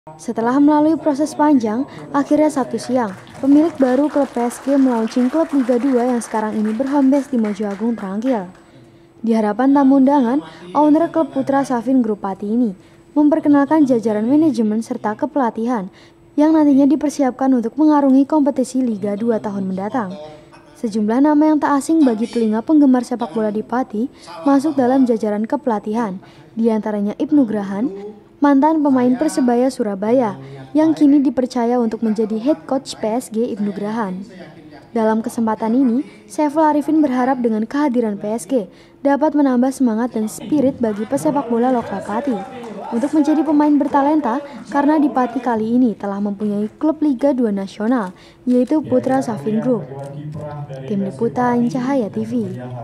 Setelah melalui proses panjang, akhirnya Sabtu siang, pemilik baru klub PSG melaunching klub Liga 2 yang sekarang ini berhembes di Mojo Agung Trangkil. Di hadapan tamu undangan, owner klub Putra Safin Group Pati ini memperkenalkan jajaran manajemen serta kepelatihan yang nantinya dipersiapkan untuk mengarungi kompetisi Liga 2 tahun mendatang. Sejumlah nama yang tak asing bagi telinga penggemar sepak bola di Pati masuk dalam jajaran kepelatihan, diantaranya Ibnu Grahan, mantan pemain Persebaya Surabaya, yang kini dipercaya untuk menjadi head coach PSG Ibnu Grahan. Dalam kesempatan ini, Saiful Arifin berharap dengan kehadiran PSG dapat menambah semangat dan spirit bagi pesepak bola lokal Pati untuk menjadi pemain bertalenta karena di Pati kali ini telah mempunyai klub Liga 2 nasional, yaitu Putra Safin Group. Tim Liputan Cahaya TV.